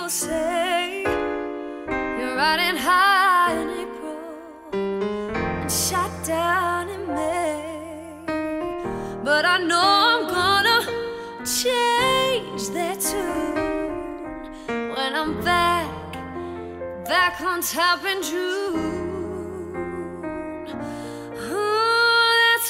people say you're riding high in April and shot down in May, but I know I'm gonna change that tune when I'm back on top in June. That's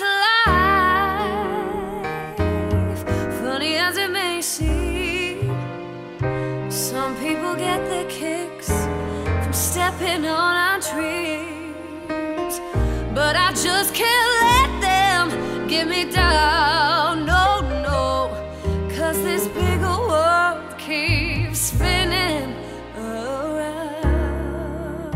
life, funny as it may seem. Some people get their kicks from stepping on our dreams, but I just can't let them get me down, no, no, 'cause this big old world keeps spinning around.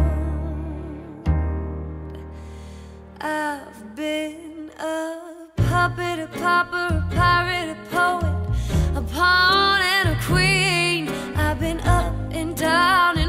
I've been a puppet, a pauper, a pirate, a poet, a pawn and a queen. I've been up and down and